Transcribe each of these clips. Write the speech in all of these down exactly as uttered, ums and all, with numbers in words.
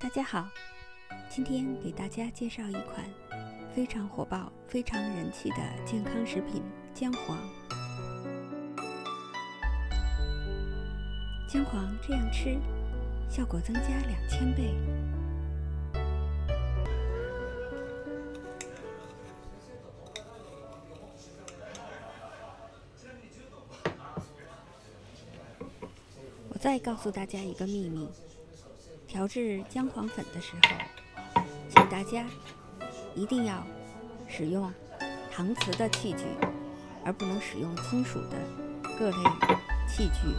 大家好，今天给大家介绍一款非常火爆、非常人气的健康食品——姜黄。姜黄这样吃，效果增加两千倍。我再告诉大家一个秘密。调制姜黄粉的时候，请大家一定要使用搪瓷的器具，而不能使用金属的各类器具。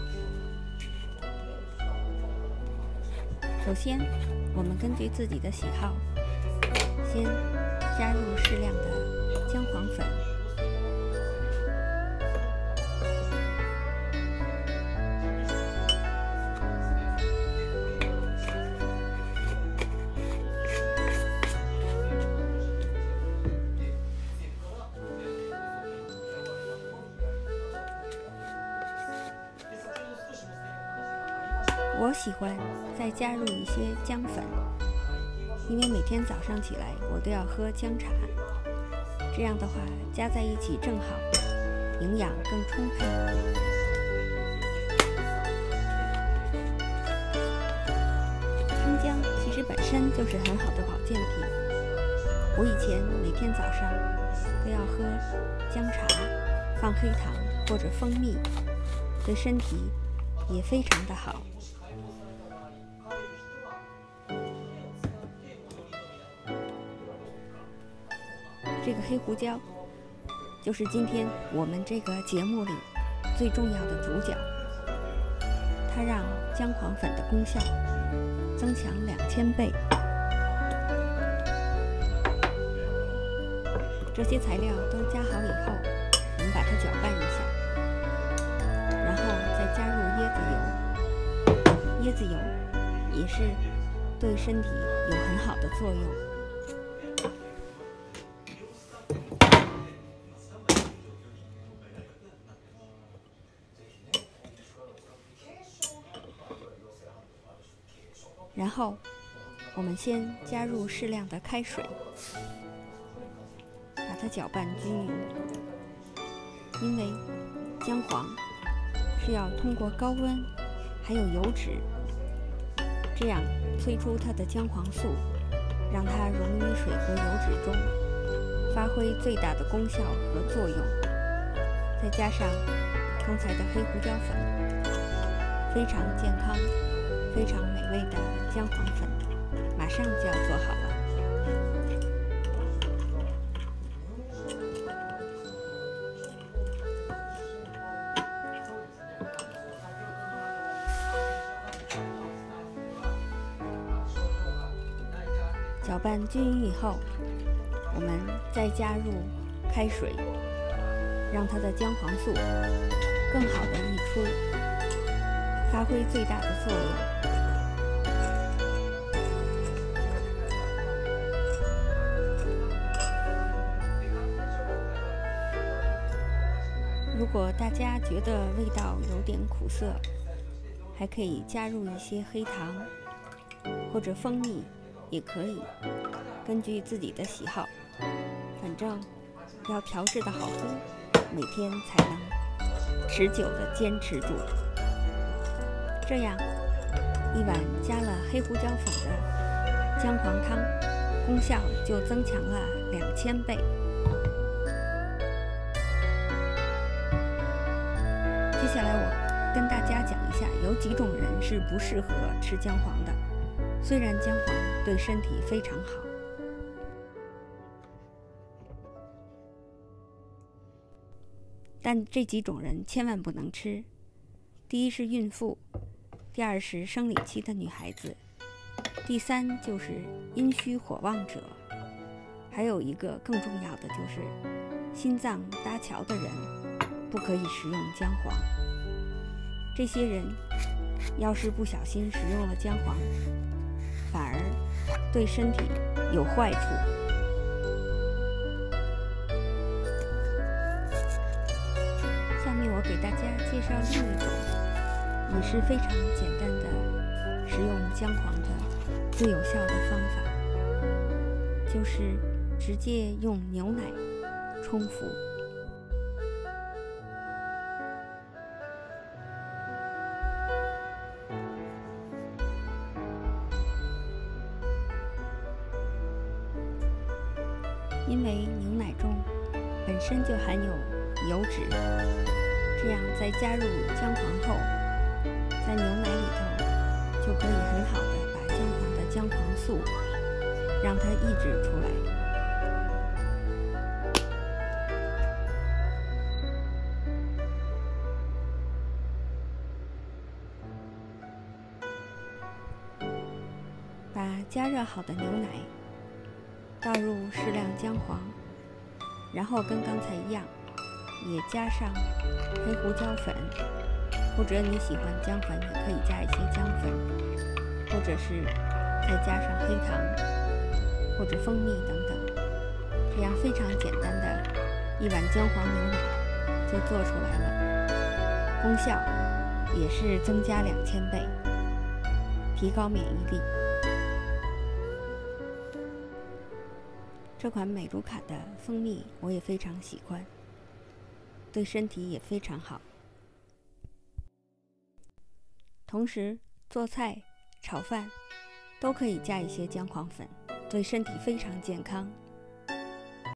首先，我们根据自己的喜好，先加入适量的姜黄粉。我喜欢再加入一些姜粉，因为每天早上起来我都要喝姜茶，这样的话加在一起正好，营养更充沛。生姜其实本身就是很好的保健品，我以前每天早上都要喝姜茶，放黑糖或者蜂蜜，对身体也非常的好。这个黑胡椒就是今天我们这个节目里最重要的主角，它让姜黄粉的功效增强两千倍。这些材料都加好以后，我们把它搅拌一下，然后再加入椰子油。椰子油也是对身体有很好的作用。然后，我们先加入适量的开水，把它搅拌均匀。因为姜黄是要通过高温，还有油脂，这样催出它的姜黄素，让它溶于水和油脂中，发挥最大的功效和作用。再加上刚才的黑胡椒粉，非常健康、非常美味的姜黄粉马上就要做好了。搅拌均匀以后，我们再加入开水，让它的姜黄素更好的溢出，发挥最大的作用。如果大家觉得味道有点苦涩，还可以加入一些黑糖或者蜂蜜，也可以，根据自己的喜好。反正要调制的好喝，每天才能持久的坚持住。这样一碗加了黑胡椒粉的姜黄汤，功效就增强了两千倍。接下来我跟大家讲一下，有几种人是不适合吃姜黄的。虽然姜黄对身体非常好，但这几种人千万不能吃。第一是孕妇，第二是生理期的女孩子，第三就是阴虚火旺者，还有一个更重要的就是心脏搭桥的人不可以食用姜黄。这些人要是不小心食用了姜黄，反而对身体有坏处。下面我给大家介绍另一种也是非常简单的食用姜黄的最有效的方法就是直接用牛奶冲服。因为牛奶中本身就含有油脂，这样在加入姜黄后，在牛奶里头就可以很好的把姜黄的姜黄素让它抑制出来。把加热好的牛奶倒入适量姜黄，然后跟刚才一样，也加上黑胡椒粉，或者你喜欢姜粉，也可以加一些姜粉，或者是再加上黑糖或者蜂蜜等等，这样非常简单的一碗姜黄牛奶就做出来了，功效也是增加两千倍，提高免疫力。这款美如卡的蜂蜜我也非常喜欢，对身体也非常好。同时做菜、炒饭都可以加一些姜黄粉，对身体非常健康。